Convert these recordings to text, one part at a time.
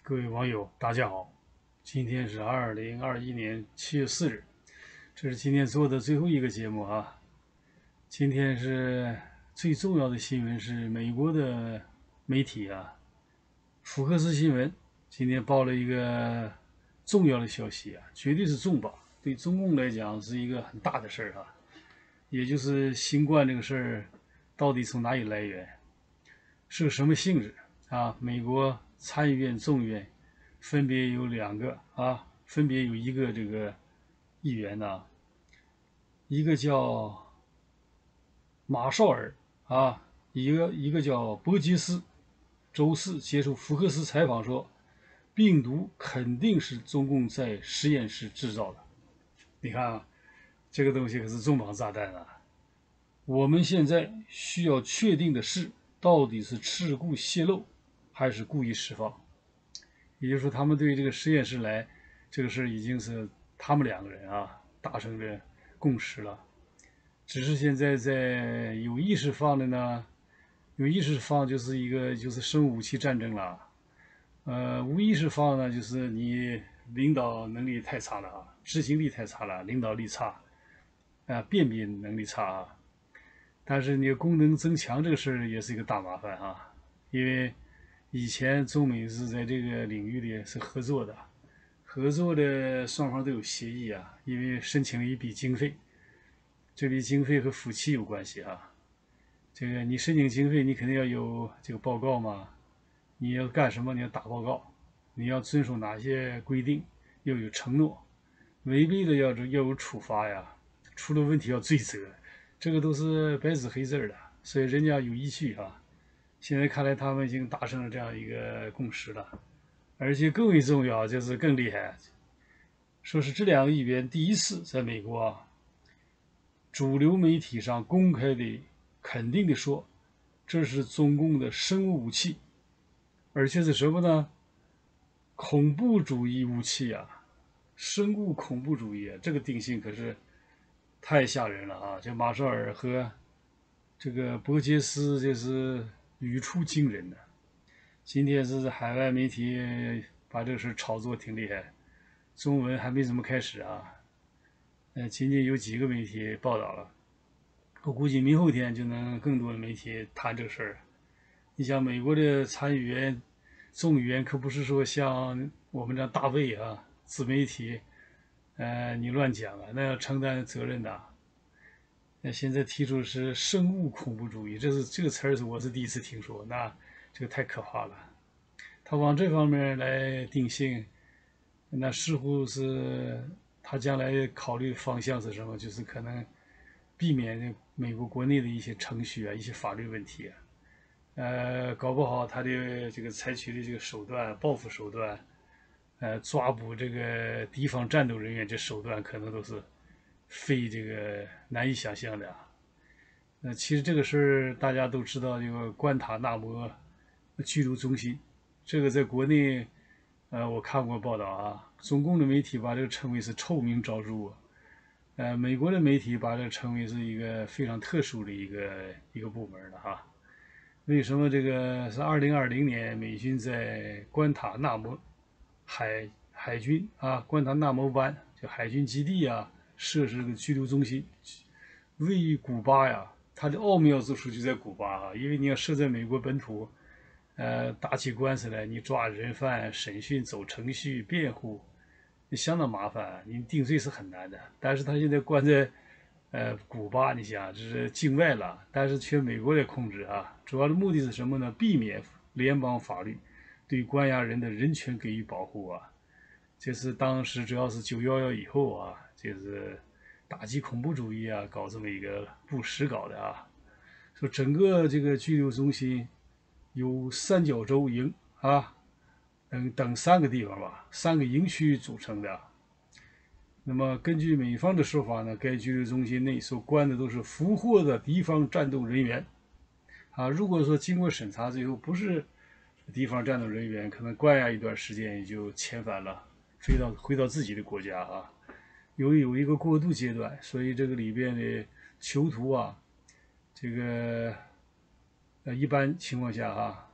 各位网友，大家好，今天是2021年7月4日，这是今天做的最后一个节目啊。今天是最重要的新闻是美国的媒体福克斯新闻今天报了一个重要的消息绝对是重磅，对中共来讲是一个很大的事儿也就是新冠这个事儿到底从哪里来源，是个什么性质美国参议院、众议院分别有两个分别有一个这个议员一个叫马绍尔一个叫伯杰斯，周四接受福克斯采访说，病毒肯定是中共在实验室制造的。你看这个东西可是重磅炸弹我们现在需要确定的是，到底是事故泄漏还是故意释放。也就是说，他们对这个实验室来这个事已经是他们两个人达成了共识了。只是现在在有意识放的呢，有意识放就是生物武器战争了。无意识放呢，就是你领导能力太差了执行力太差了，领导力差辨别能力差但是你功能增强这个事儿也是一个大麻烦因为以前中美是在这个领域里是合作的，合作的双方都有协议因为申请了一笔经费，这笔经费和夫妻有关系这个你申请经费，你肯定要有这个报告嘛，你要干什么？你要打报告，你要遵守哪些规定，要有承诺，违背的要有处罚出了问题要追责，这个都是白纸黑字的，所以人家有依据现在看来，他们已经达成了这样一个共识了，而且更为重要，就是更厉害，说是这两个议员第一次在美国主流媒体上公开的、肯定的说，这是中共的生物武器，而且是什么呢？恐怖主义武器生物恐怖主义这个定性可是太吓人了这马绍尔和这个伯杰斯这是语出惊人的。今天是海外媒体把这个事炒作挺厉害，中文还没怎么开始仅仅有几个媒体报道了，我估计明后天就能更多的媒体谈这个事儿。你像美国的参议员、众议员，可不是说像我们这大卫自媒体，你乱讲那要承担责任的。那现在提出的是生物恐怖主义，这个词儿我是第一次听说，那这个太可怕了。他往这方面来定性，那似乎是他将来考虑方向是什么？就是可能避免美国国内的一些程序一些法律问题搞不好他的这个采取的这个手段，报复手段，抓捕这个敌方战斗人员，这手段可能都是非这个难以想象的其实这个事儿大家都知道，这个关塔那摩拘留中心，这个在国内，我看过报道中共的媒体把这个称为是臭名昭著美国的媒体把这个称为是一个非常特殊的一个部门的为什么这个是2020年美军在关塔那摩海军关塔那摩湾就海军基地设置个拘留中心，位于古巴它的奥妙之处就在古巴因为你要设在美国本土，打起官司来，你抓人犯、审讯、走程序、辩护，相当麻烦，你定罪是很难的。但是他现在关在古巴，你想这是境外了，但是却美国来控制主要的目的是什么呢？避免联邦法律对关押人的人权给予保护这是当时主要是911以后就是打击恐怖主义搞这么一个布什搞的说整个这个拘留中心由三角洲营等3个地方吧，3个营区组成的。那么根据美方的说法呢，该拘留中心内所关的都是俘获的敌方战斗人员如果说经过审查最后不是敌方战斗人员，可能关押一段时间也就遣返了，回到自己的国家有一个过渡阶段，所以这个里边的囚徒这个一般情况下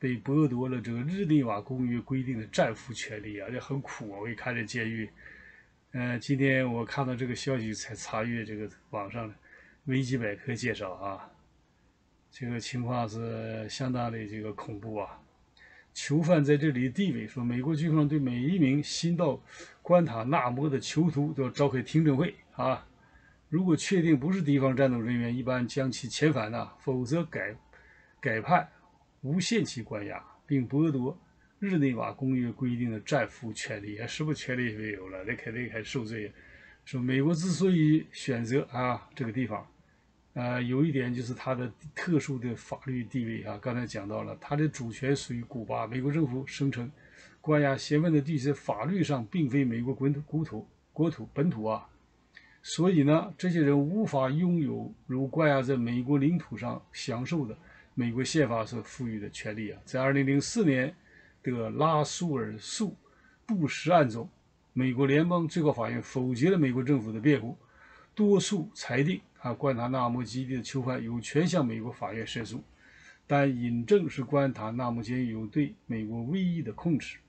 被剥夺了这个日内瓦公约规定的战俘权利啊，这很苦啊！我一看这监狱，今天我看到这个消息才查阅这个网上的维基百科介绍啊，这个情况是相当的这个恐怖啊。囚犯在这里的地位，说美国军方对每一名新到关塔那摩的囚徒都要召开听证会啊。如果确定不是敌方战斗人员，一般将其遣返呐，否则改判无限期关押，并剥夺日内瓦公约规定的战俘权利，什么权利也没有了，那肯定还受罪。说美国之所以选择这个地方，有一点就是它的特殊的法律地位啊，刚才讲到了，它的主权属于古巴，美国政府声称，关押嫌犯的地区法律上并非美国本土啊，所以呢，这些人无法拥有如关押在美国领土上享受的美国宪法所赋予的权利啊。在2004年的拉苏尔诉布什案中，美国联邦最高法院否决了美国政府的辩护，多数裁定关塔那摩基地的囚犯有权向美国法院申诉，但引证是关塔那摩监狱有对美国唯一的控制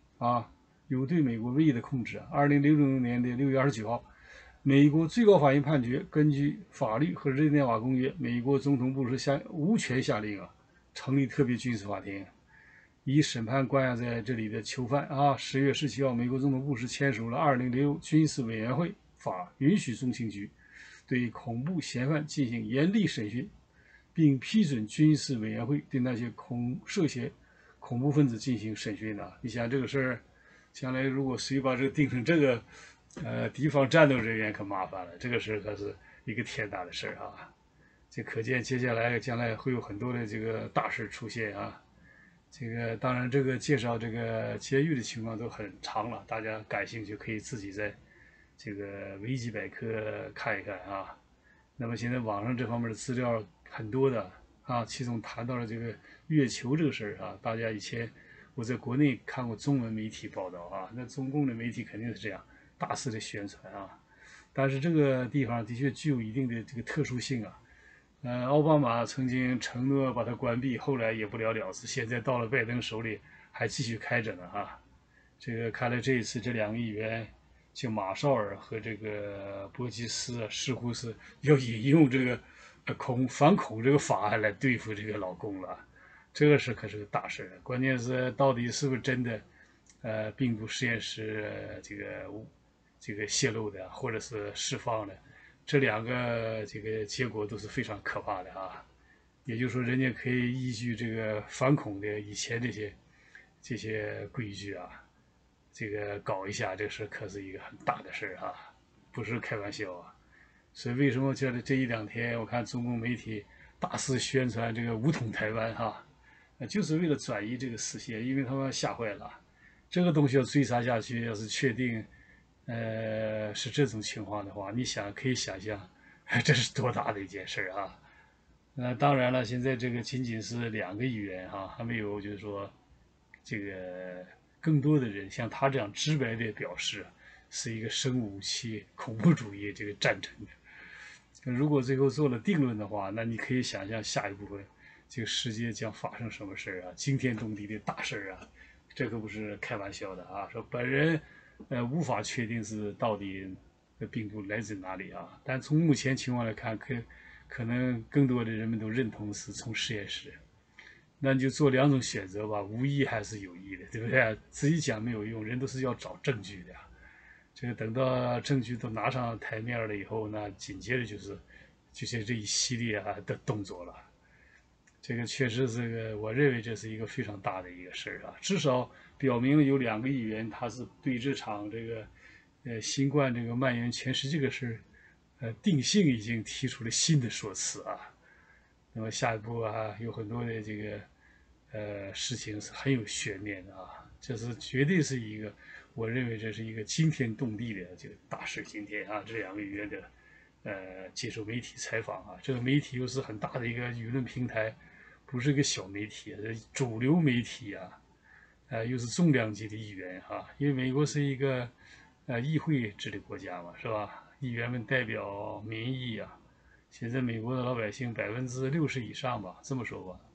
2006年的6月29号，美国最高法院判决，根据法律和日内瓦公约，美国总统布什无权下令成立特别军事法庭，以审判关押在这里的囚犯10月17号，美国总统布什签署了2006军事委员会法，允许中情局对恐怖嫌犯进行严厉审讯，并批准军事委员会对那些涉嫌恐怖分子进行审讯的。你想这个事儿，将来如果谁把这个定成这个，敌方战斗人员可麻烦了，这个事可是一个天大的事啊！这可见接下来将来会有很多的这个大事出现啊。这个当然，这个介绍这个监狱的情况都很长了，大家感兴趣可以自己在这个维基百科看一看啊。那么现在网上这方面的资料很多的其中谈到了这个月球这个事儿大家以前我在国内看过中文媒体报道那中共的媒体肯定是这样大肆的宣传但是这个地方的确具有一定的这个特殊性奥巴马曾经承诺把它关闭，后来也不了了之，现在到了拜登手里还继续开着呢这个看来这一次这两个议员就马绍尔和这个波基斯似乎是要引用这个反恐这个法案来对付这个老共了，这个事可是个大事，关键是到底是不是真的病毒实验室这个泄露的或者是释放的，这两个这个结果都是非常可怕的也就是说，人家可以依据这个反恐的以前这些规矩这个搞一下，这事可是一个很大的事不是开玩笑所以为什么这一两天我看中共媒体大肆宣传这个武统台湾就是为了转移这个视线，因为他们吓坏了，这个东西要追查下去，要是确定是这种情况的话，你可以想象这是多大的一件事当然了，现在这个仅仅是2个议员还没有就是说这个更多的人像他这样直白的表示是一个生物武器恐怖主义这个战争的。如果最后做了定论的话，那你可以想象下一部分这个世界将发生什么事惊天动地的大事这可不是开玩笑的说本人无法确定是到底病毒来自哪里但从目前情况来看，可能更多的人们都认同是从实验室。那你就做2种选择吧，无意还是有意的，对不对？自己讲没有用，人都是要找证据的这个等到证据都拿上台面了以后，那紧接着就是这一系列的动作了。这个确实是我认为这是一个非常大的一个事至少表明了有2个议员他是对这场这个新冠这个蔓延全世界这个事定性已经提出了新的说辞那么下一步有很多的这个事情是很有悬念的这是绝对是一个我认为这是一个惊天动地的这个大事。今天这2个议员的接受媒体采访这个媒体又是很大的一个舆论平台，不是一个小媒体主流媒体又是重量级的议员因为美国是一个议会制的国家嘛，是吧？议员们代表民意现在美国的老百姓60%以上吧，这么说吧，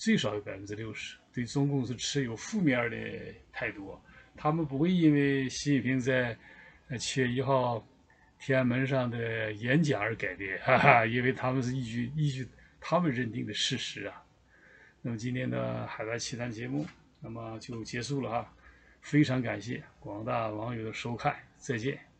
最少有60%对中共是持有负面的态度。他们不会因为习近平在7月1号天安门上的演讲而改变，哈哈，因为他们是依据他们认定的事实啊。那么今天的海外奇谈节目，那么就结束了哈，非常感谢广大网友的收看，再见。